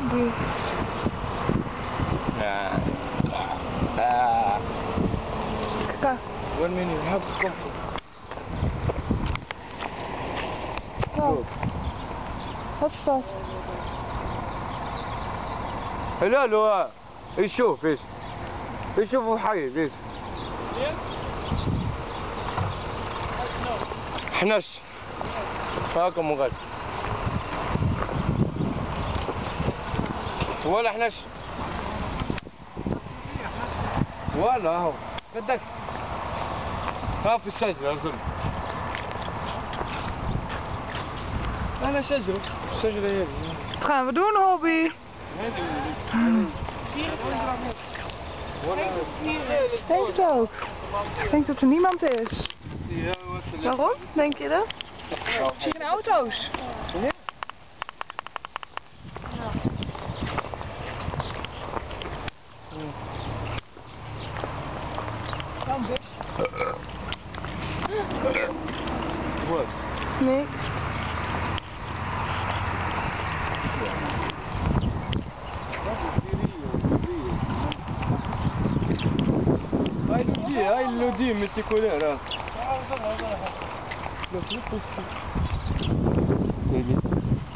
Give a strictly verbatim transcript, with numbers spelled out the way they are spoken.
hobby. Ah. Ah. Kijk. One minute, you have to come. Wow. Wat is dat? لا لا يشوف ايش يشوفوا حي ايش حناش هاكم مغاد ولا حناش ولا هو بدك ها في الشجرة أظن أنا شجرة الشجرة هذه. Wat gaan we doen, hobby? Ik denk het ook. Ik denk dat er niemand is. Waarom? Denk je dat? Ik zie geen auto's. Wat? Niks. هاي اللودي هاي اللودي متيكولير ها. لا